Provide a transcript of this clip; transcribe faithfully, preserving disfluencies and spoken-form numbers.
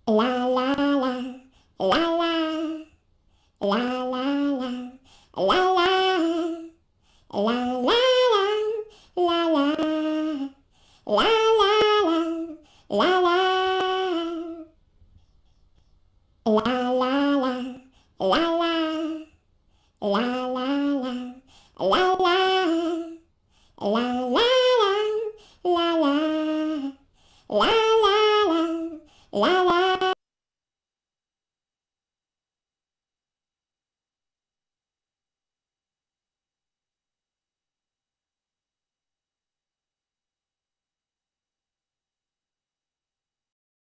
La la la, la la, la la la, la la, la la la, la la, la la la, la la, la la la, la la, la la la, la la, la